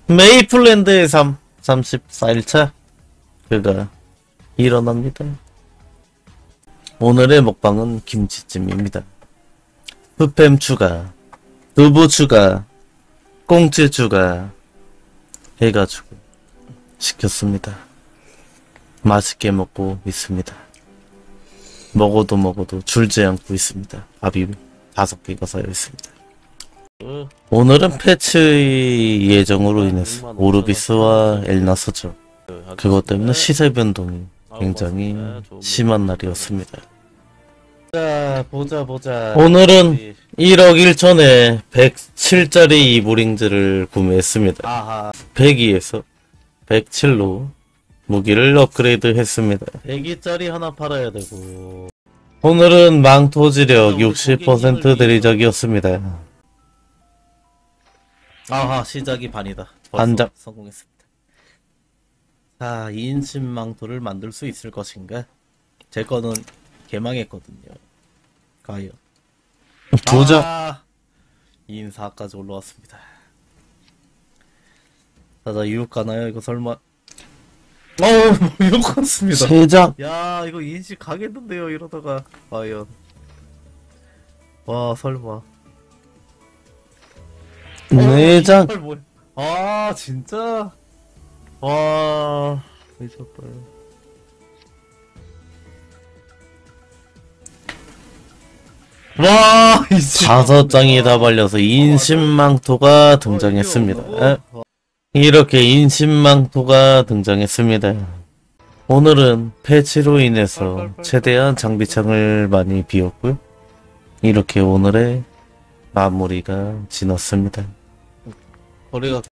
메이플랜드의 34일차 그가 일어납니다. 오늘의 먹방은 김치찜입니다. 스팸 추가, 두부 추가, 꽁치 추가 해가지고 시켰습니다. 맛있게 먹고 있습니다. 먹어도 줄지 않고 있습니다. 밥이 5개가 쌓여 있습니다. 오늘은 패치 예정으로 인해서 오르비스와 엘나서죠. 그것 때문에 시세 변동이 굉장히 심한 날이었습니다. 자, 보자. 오늘은 1억 1천에 107짜리 이브링즈를 구매했습니다. 102에서 107로 무기를 업그레이드 했습니다. 102짜리 하나 팔아야 되고. 오늘은 망토지력 60% 대리적이었습니다. 아하, 시작이 반이다. 반장 성공했습니다. 자, 2인칭 망토를 만들 수 있을 것인가? 제 거는 개망했거든요. 과연. 보자. 2인 4까지 올라왔습니다. 자, 이륙 가나요? 이거 설마. 이륙 갔습니다. 3장. 야, 이거 2인칭 가겠는데요, 이러다가. 과연. 와, 설마. 4장. 아, 진짜? 와, 미쳤다. 와, 5장이 다 발려서 인신망토가 등장했습니다. 이렇게 인신망토가 등장했습니다. 오늘은 패치로 인해서 최대한 장비창을 많이 비웠고요. 이렇게 오늘의 마무리가 지났습니다. 거리가